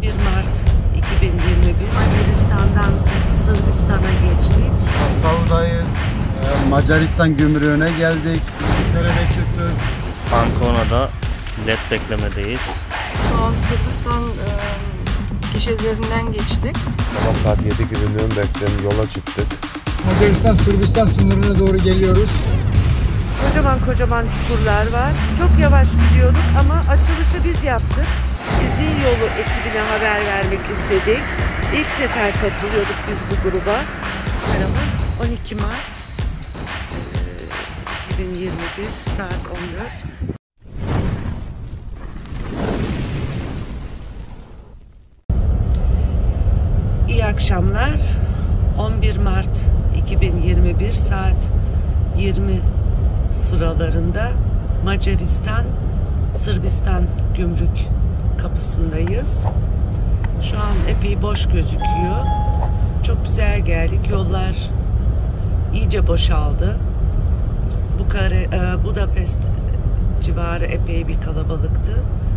1 Mart 2021 Macaristan'dan Sırbistan'a geçtik. Passau'dayız. Macaristan gümrüğüne geldik. İngiltere'de çıktık. Ancona'da led beklemedeyiz. Şu an Sırbistan gişelerinden geçtik. Sabah saat 7 gibi Nürnberg'den yola çıktık. Macaristan-Sırbistan sınırına doğru geliyoruz. Kocaman çukurlar var. Çok yavaş gidiyorduk ama açılışı biz yaptık. Zil Yolu ekibine haber vermek istedik. İlk sefer katılıyorduk biz bu gruba. 12 Mart 2021 saat 14. İyi akşamlar. 11 Mart 2021 saat 20 sıralarında Macaristan Sırbistan gümrük kapısındayız. Şu an epey boş gözüküyor. Çok güzel geldik. Yollar iyice boşaldı. Budapest civarı epey bir kalabalıktı.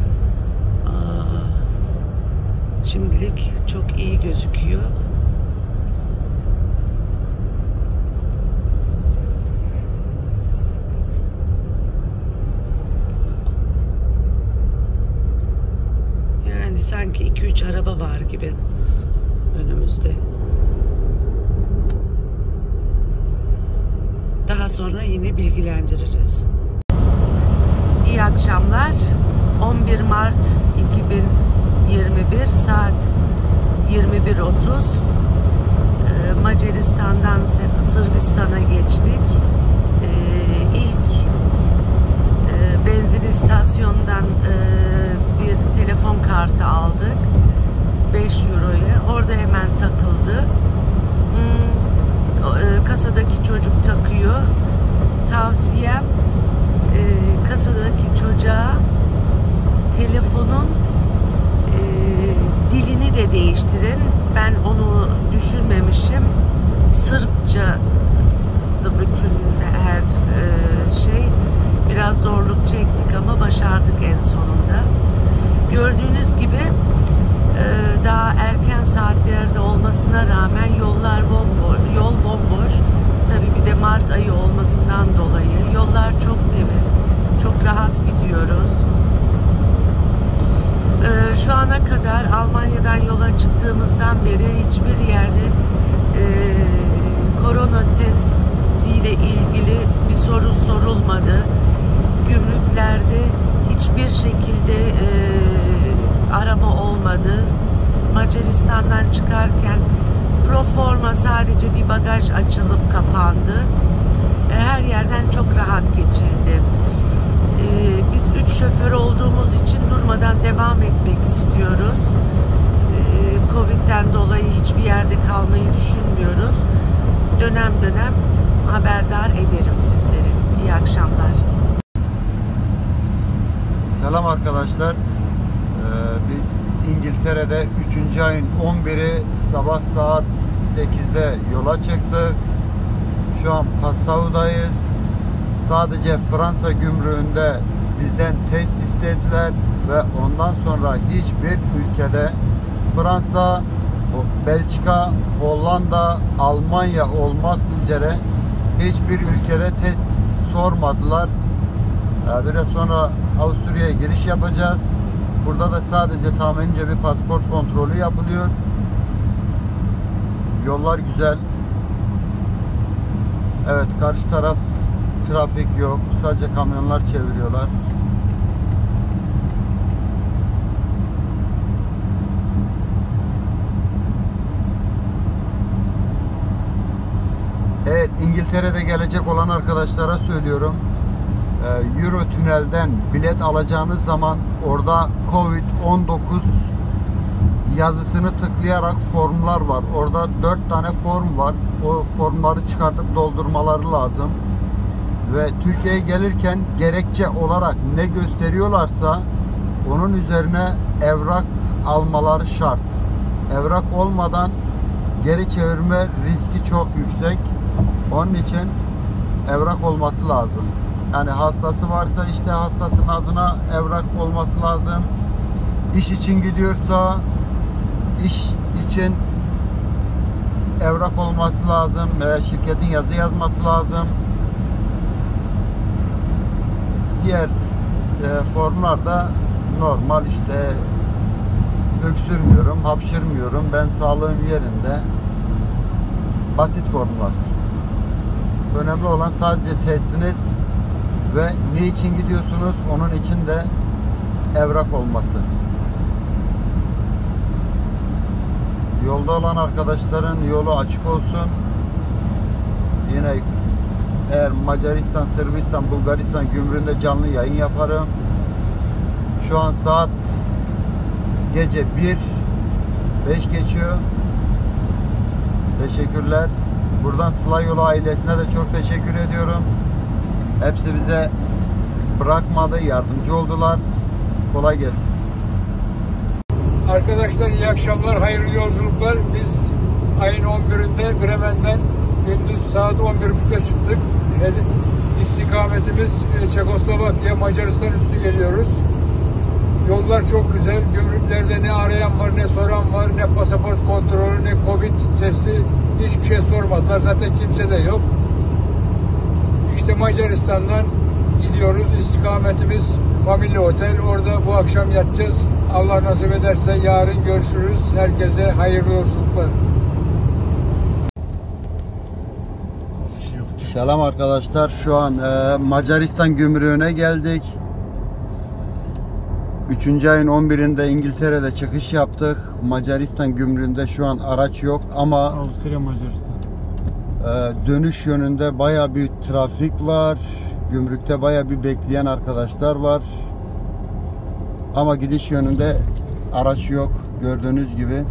Şimdilik çok iyi gözüküyor. Yani sanki 2-3 araba var gibi önümüzde. Daha sonra yine bilgilendiririz. İyi akşamlar. 11 Mart 2021 saat 21.30 Macaristan'dan Sırbistan'a geçtik. İlk benzin istasyonundan bir telefon kartı aldık. 5 euroya. Orada hemen takıldı. Kasadaki çocuk takıyor. Tavsiyem kasadaki çocuğa telefonun dilini de değiştirin. Ben onu düşünmemişim. Sırpça bütün her şey. Biraz zorluk çektik ama başardık en sonunda. Gördüğünüz gibi daha erken saatlerde olmasına rağmen yol bomboş. Tabii bir de Mart ayı olmasından dolayı yollar çok temiz, çok rahat gidiyoruz. Şu ana kadar Almanya'dan yola çıktığımızdan beri hiçbir yerde korona testiyle ilgili bir soru sorulmadı. Gümrüklerde hiçbir şekilde arama olmadı. Macaristan'dan çıkarken proforma sadece bir bagaj açılıp kapandı. Her yerden çok rahat geçildi. Biz 3 şoför olduğumuz için durmadan devam etmek istiyoruz. Covid'den dolayı hiçbir yerde kalmayı düşünmüyoruz. Dönem dönem haberdar ederim sizleri. İyi akşamlar. Selam arkadaşlar. Biz İngiltere'de 3. ayın 11'i sabah saat 8'de yola çıktık. Şu an Passau'dayız. Sadece Fransa gümrüğünde bizden test istediler ve ondan sonra hiçbir ülkede Fransa, Belçika, Hollanda, Almanya olmak üzere hiçbir ülkede test sormadılar. Biraz sonra Avusturya'ya giriş yapacağız. Burada da sadece tahminimce bir pasaport kontrolü yapılıyor. Yollar güzel. Evet, karşı taraf trafik yok. Sadece kamyonlar çeviriyorlar. Evet, İngiltere'de gelecek olan arkadaşlara söylüyorum. Euro tünelden bilet alacağınız zaman orada Covid-19 yazısını tıklayarak formlar var. Orada 4 tane form var. O formları çıkartıp doldurmaları lazım. Ve Türkiye'ye gelirken gerekçe olarak ne gösteriyorlarsa onun üzerine evrak almaları şart. Evrak olmadan geri çevirme riski çok yüksek. Onun için evrak olması lazım. Yani hastası varsa işte hastasının adına evrak olması lazım. İş için gidiyorsa iş için evrak olması lazım veya şirketin yazı yazması lazım. Diğer formlarda normal işte öksürmüyorum, hapşırmıyorum, ben sağlığım yerinde. Basit formlar. Önemli olan sadece testiniz ve ne için gidiyorsunuz, onun için de evrak olması. Yolda olan arkadaşların yolu açık olsun. Yine eğer Macaristan, Sırbistan, Bulgaristan gümrüğünde canlı yayın yaparım. Şu an saat gece 1:05 geçiyor. Teşekkürler. Buradan Sıla Yolu ailesine de çok teşekkür ediyorum. Hepsi bize bırakmadı, yardımcı oldular. Kolay gelsin. Arkadaşlar iyi akşamlar, hayırlı yolculuklar. Biz ayın 11'inde Bremen'den gündüz saat 11.30'da çıktık. İstikametimiz Çekoslovakya, Macaristan üstü geliyoruz. Yollar çok güzel. Gümrüklerde ne arayan var, ne soran var, ne pasaport kontrolü, ne Covid testi, hiçbir şey sormadılar. Zaten kimse de yok. İşte Macaristan'dan gidiyoruz. İstikametimiz Family Otel. Orada bu akşam yatacağız. Allah nasip ederse yarın görüşürüz. Herkese hayırlı yolculuklar. Selam arkadaşlar. Şu an Macaristan gümrüğüne geldik. 3. ayın 11'inde İngiltere'de çıkış yaptık. Macaristan gümrüğünde şu an araç yok ama Avusturya, Macaristan. Dönüş yönünde baya bir trafik var. Gümrükte baya bir bekleyen arkadaşlar var. Ama gidiş yönünde araç yok. Gördüğünüz gibi.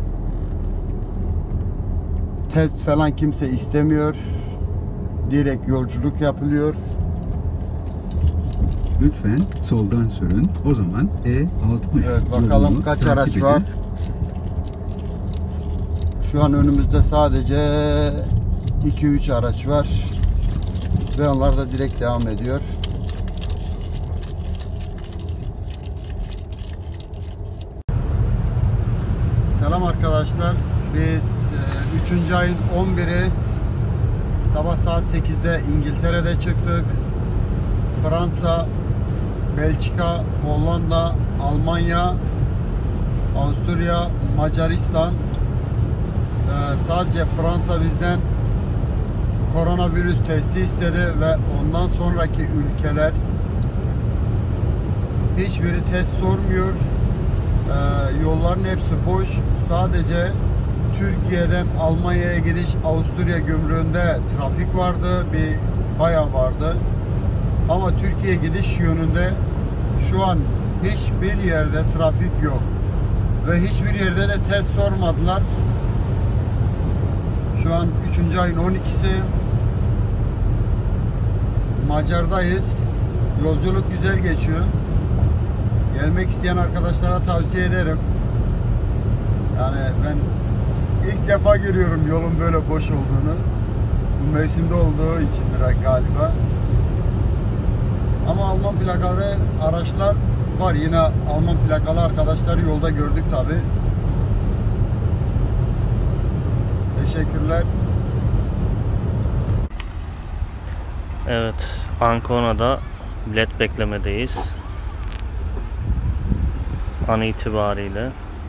Test falan kimse istemiyor. Direkt yolculuk yapılıyor. Lütfen soldan sürün. O zaman E60 Evet, bakalım yolunu kaç takip araç edin. var. Şu an önümüzde sadece 2-3 araç var. Ve onlar da direkt devam ediyor. Selam arkadaşlar. Biz 3. ayın 11'i sabah saat 8'de İngiltere'de çıktık. Fransa, Belçika, Hollanda, Almanya, Avusturya, Macaristan. Sadece Fransa bizden koronavirüs testi istedi ve ondan sonraki ülkeler hiçbiri test sormuyor. Yolların hepsi boş. Sadece Türkiye'den Almanya'ya gidiş Avusturya gümrüğünde trafik vardı. Bayağı vardı. Ama Türkiye gidiş yönünde şu an hiçbir yerde trafik yok. Ve hiçbir yerde de test sormadılar. Şu an 3. ayın 12'si. Macar'dayız. Yolculuk güzel geçiyor. Gelmek isteyen arkadaşlara tavsiye ederim. Yani ben ilk defa görüyorum yolun böyle boş olduğunu. Bu mevsimde olduğu içindir galiba. Ama Alman plakalı araçlar var. Yine Alman plakalı arkadaşları yolda gördük tabi. Teşekkürler. Evet, Ancona'da bilet beklemedeyiz. An itibariyle.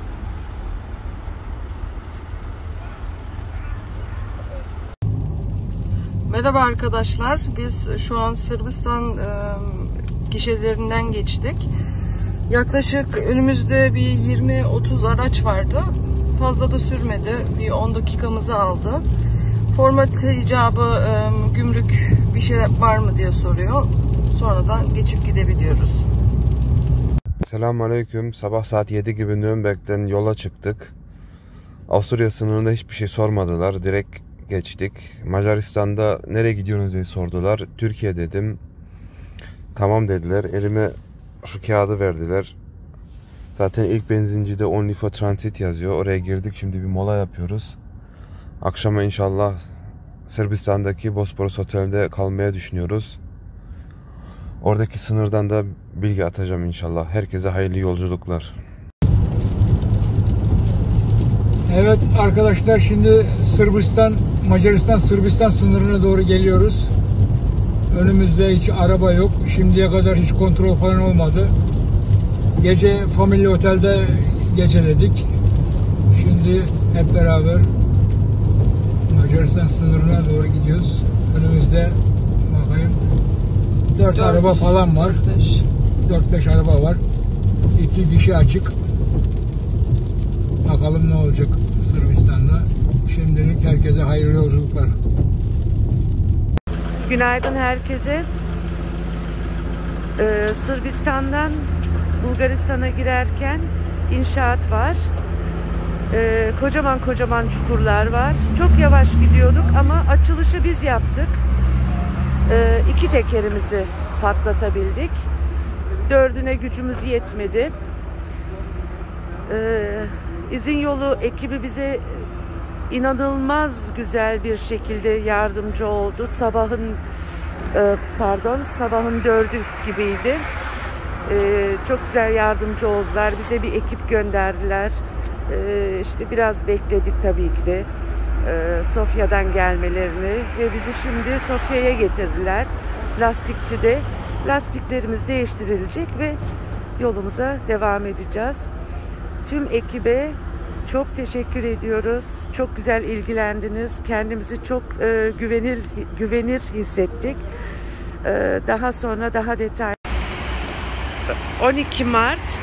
Merhaba arkadaşlar. Biz şu an Sırbistan gişelerinden geçtik. Yaklaşık önümüzde bir 20-30 araç vardı. Fazla da sürmedi. Bir 10 dakikamızı aldı. Formalite icabı gümrük bir şey var mı diye soruyor. Sonradan geçip gidebiliyoruz. Selamünaleyküm. Sabah saat 7 gibi Nürnberg'den yola çıktık. Avusturya sınırında hiçbir şey sormadılar. Direkt geçtik. Macaristan'da nereye gidiyorsunuz diye sordular. Türkiye dedim. Tamam dediler. Elime şu kağıdı verdiler. Zaten ilk benzincide Only for Transit yazıyor. Oraya girdik. Şimdi bir mola yapıyoruz. Akşama inşallah Sırbistan'daki Bosporus Otel'de kalmaya düşünüyoruz. Oradaki sınırdan da bilgi atacağım inşallah. Herkese hayırlı yolculuklar. Evet arkadaşlar, şimdi Macaristan-Sırbistan sınırına doğru geliyoruz. Önümüzde hiç araba yok. Şimdiye kadar hiç kontrol falan olmadı. Gece Family Otel'de geceledik. Şimdi hep beraber Macaristan sınırına doğru gidiyoruz. Önümüzde bakayım 4 araba falan var. 4-5 araba var. 2 gişe açık. Bakalım ne olacak Sırbistan'da. Şimdilik herkese hayırlı yolculuklar. Günaydın herkese. Sırbistan'dan Bulgaristan'a girerken inşaat var. Kocaman kocaman çukurlar var. Çok yavaş gidiyorduk ama açılışı biz yaptık. 2 tekerimizi patlatabildik. 4'üne gücümüz yetmedi. İzin yolu ekibi bize inanılmaz güzel bir şekilde yardımcı oldu. Sabahın 4'ü gibiydi. Çok güzel yardımcı oldular. Bize bir ekip gönderdiler. İşte biraz bekledik tabii ki de Sofya'dan gelmelerini ve bizi şimdi Sofya'ya getirdiler. Lastikçide. Lastiklerimiz değiştirilecek ve yolumuza devam edeceğiz. Tüm ekibe çok teşekkür ediyoruz. Çok güzel ilgilendiniz. Kendimizi çok güvenir hissettik. Daha sonra daha detaylı. 12 Mart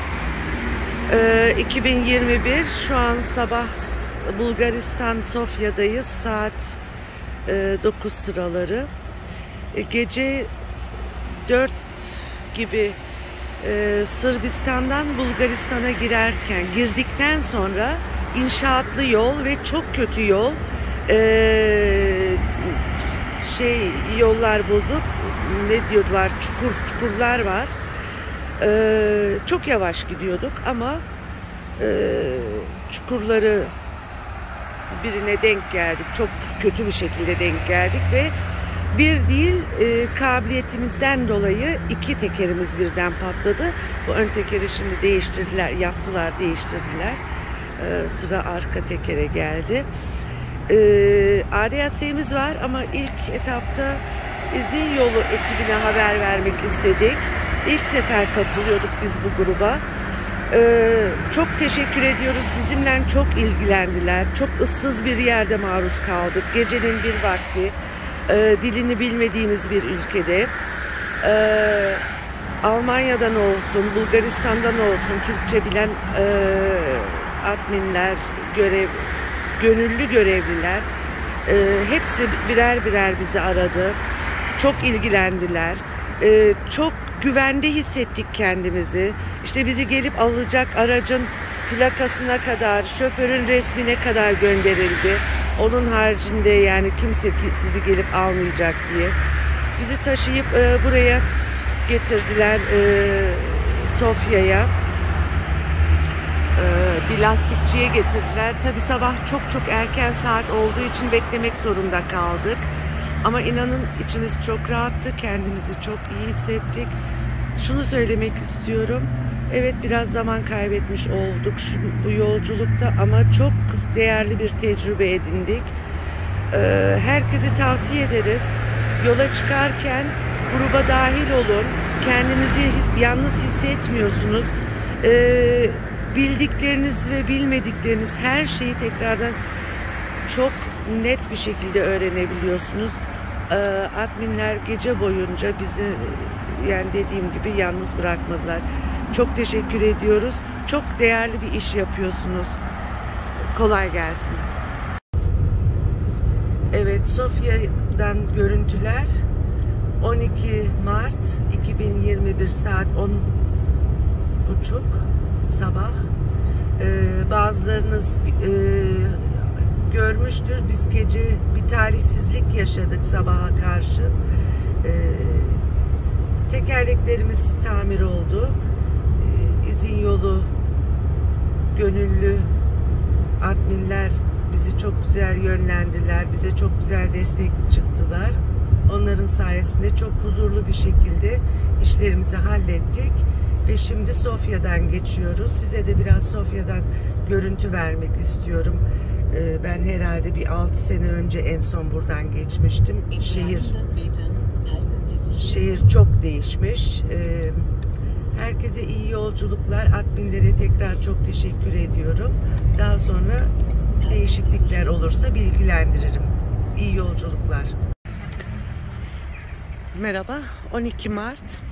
2021. Şu an sabah Bulgaristan Sofya'dayız. Saat 9 sıraları. Gece 4 gibi Sırbistan'dan Bulgaristan'a girdikten sonra inşaatlı yol ve çok kötü yol, yollar bozuk, ne diyorlar, çukurlar var. Çok yavaş gidiyorduk ama çukurları birine denk geldik. Çok kötü bir şekilde denk geldik ve bir değil, kabiliyetimizden dolayı 2 tekerimiz birden patladı. Bu ön tekeri şimdi değiştirdiler. Sıra arka tekere geldi. ADAC'miz var ama ilk etapta izin yolu ekibine haber vermek istedik. İlk sefer katılıyorduk biz bu gruba. Çok teşekkür ediyoruz. Bizimle çok ilgilendiler. Çok ıssız bir yerde maruz kaldık. Gecenin bir vakti. Dilini bilmediğimiz bir ülkede. Almanya'dan olsun, Bulgaristan'dan olsun Türkçe bilen adminler, gönüllü görevliler hepsi birer birer bizi aradı. Çok ilgilendiler. Çok güvende hissettik kendimizi. İşte bizi gelip alacak aracın plakasına kadar, şoförün resmine kadar gönderildi. Onun haricinde yani kimse sizi gelip almayacak diye. Bizi taşıyıp buraya getirdiler, Sofya'ya. Bir lastikçiye getirdiler. Tabii sabah çok erken saat olduğu için beklemek zorunda kaldık. Ama inanın içimiz çok rahattı. Kendimizi çok iyi hissettik. Şunu söylemek istiyorum. Evet, biraz zaman kaybetmiş olduk bu yolculukta ama çok değerli bir tecrübe edindik. Herkese tavsiye ederiz. Yola çıkarken gruba dahil olun. Kendinizi yalnız hissetmiyorsunuz. Bildikleriniz ve bilmedikleriniz her şeyi tekrardan çok net bir şekilde öğrenebiliyorsunuz. Adminler gece boyunca bizi, yani dediğim gibi, yalnız bırakmadılar. Çok teşekkür ediyoruz. Çok değerli bir iş yapıyorsunuz. Kolay gelsin. Evet, Sofya'dan görüntüler. 12 Mart 2021 saat 10.30 sabah. Bazılarınız görmüştür. Biz gece bir talihsizlik yaşadık sabaha karşı. Tekerleklerimiz tamir oldu. İzin yolu gönüllü adminler bizi çok güzel yönlendiler. Bize çok güzel destek çıktılar. Onların sayesinde çok huzurlu bir şekilde işlerimizi hallettik. Ve şimdi Sofya'dan geçiyoruz. Size de biraz Sofya'dan görüntü vermek istiyorum. Ben herhalde bir 6 sene önce en son buradan geçmiştim. Şehir çok değişmiş. Herkese iyi yolculuklar. Adminlere tekrar çok teşekkür ediyorum. Daha sonra değişiklikler olursa bilgilendiririm. İyi yolculuklar. Merhaba. 12 Mart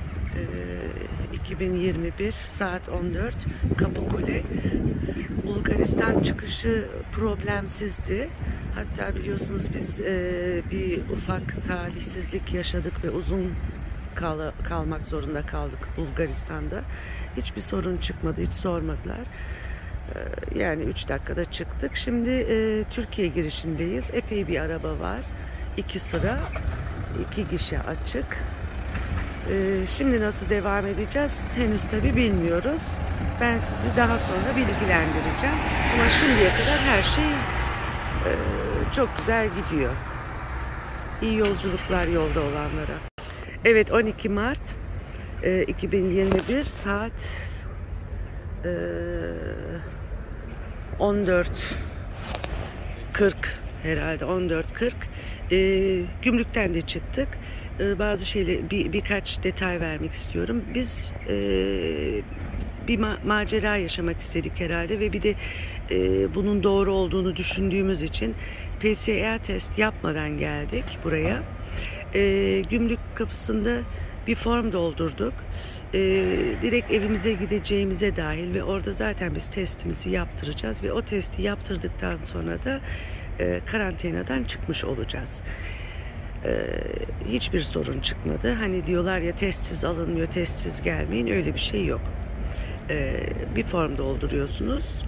2021 saat 14 Kapıkule. Bulgaristan çıkışı problemsizdi. Hatta biliyorsunuz biz bir ufak talihsizlik yaşadık ve uzun kalmak zorunda kaldık Bulgaristan'da. Hiçbir sorun çıkmadı, hiç sormadılar. Yani 3 dakikada çıktık. Şimdi Türkiye girişindeyiz. Epey bir araba var. 2 sıra, 2 gişe açık. Şimdi nasıl devam edeceğiz? Henüz tabii bilmiyoruz. Ben sizi daha sonra bilgilendireceğim. Ama şimdiye kadar her şey çok güzel gidiyor. İyi yolculuklar yolda olanlara. Evet, 12 Mart 2021 saat 14:40 herhalde, 14:40. Gümrükten de çıktık. Bazı şeyler, birkaç detay vermek istiyorum. Biz bir macera yaşamak istedik herhalde ve bir de bunun doğru olduğunu düşündüğümüz için PCR test yapmadan geldik buraya. Gümrük kapısında bir form doldurduk. Direkt evimize gideceğimize dahil ve orada zaten biz testimizi yaptıracağız ve o testi yaptırdıktan sonra da karantinadan çıkmış olacağız. Hiçbir sorun çıkmadı. Hani diyorlar ya testsiz alınmıyor, testsiz gelmeyin, öyle bir şey yok. Bir form dolduruyorsunuz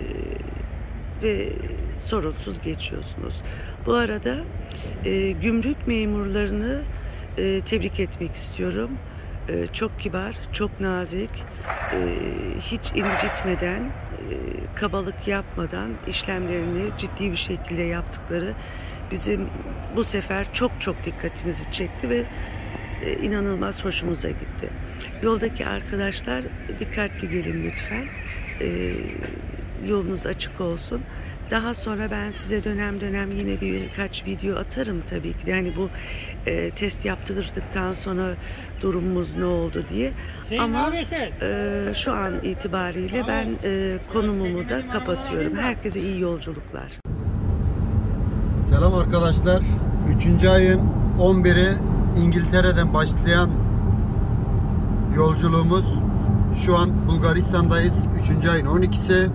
ve sorunsuz geçiyorsunuz. Bu arada gümrük memurlarını tebrik etmek istiyorum. Çok kibar, çok nazik, hiç incitmeden, kabalık yapmadan işlemlerini ciddi bir şekilde yaptıkları bizim bu sefer çok dikkatimizi çekti ve inanılmaz hoşumuza gitti. Yoldaki arkadaşlar dikkatli gelin lütfen. Yolunuz açık olsun. Daha sonra ben size dönem yine birkaç video atarım tabii ki de. Yani bu test yaptırdıktan sonra durumumuz ne oldu diye. Ama şu an itibariyle ben konumumu da kapatıyorum. Herkese iyi yolculuklar. Selam arkadaşlar. 3. ayın 11'i İngiltere'den başlayan yolculuğumuz. Şu an Bulgaristan'dayız. 3. ayın 12'si.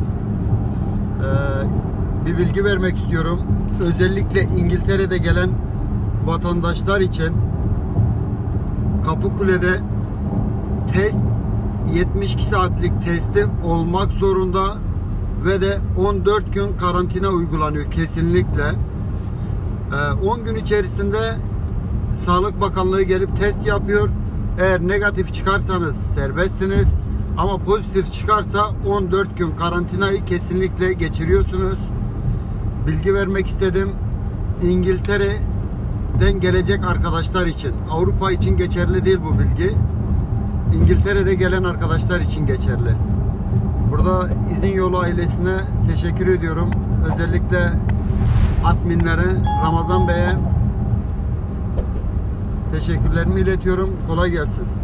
Bir bilgi vermek istiyorum. Özellikle İngiltere'de gelen vatandaşlar için Kapıkule'de test 72 saatlik testi olmak zorunda ve de 14 gün karantina uygulanıyor kesinlikle. 10 gün içerisinde Sağlık Bakanlığı gelip test yapıyor. Eğer negatif çıkarsanız serbestsiniz. Ama pozitif çıkarsa 14 gün karantinayı kesinlikle geçiriyorsunuz. Bilgi vermek istedim. İngiltere'den gelecek arkadaşlar için. Avrupa için geçerli değil bu bilgi. İngiltere'de gelen arkadaşlar için geçerli. Burada İzin Yolu ailesine teşekkür ediyorum. Özellikle adminlere, Ramazan Bey'e teşekkürlerimi iletiyorum. Kolay gelsin.